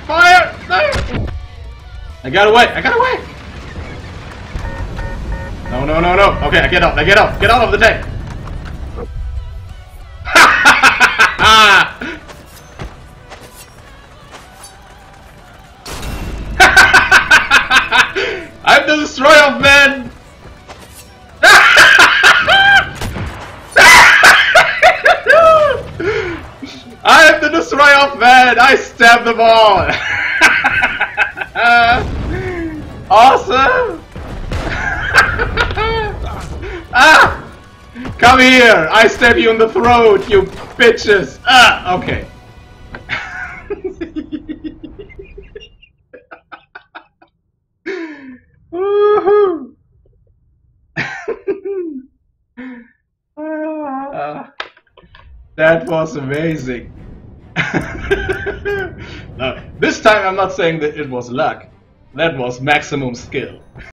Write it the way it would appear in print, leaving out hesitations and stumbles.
Fire! No! I got away! I got away! No, no, no, no! Okay, I get out! I get out! Get out of the tank! I'm the destroyer of men! I am the destroyer of men! I stab them all! Awesome! Ah! Come here! I stab you in the throat, you bitches! Ah! Okay. Woohoo! That was amazing. Now, this time I'm not saying that it was luck. That was maximum skill.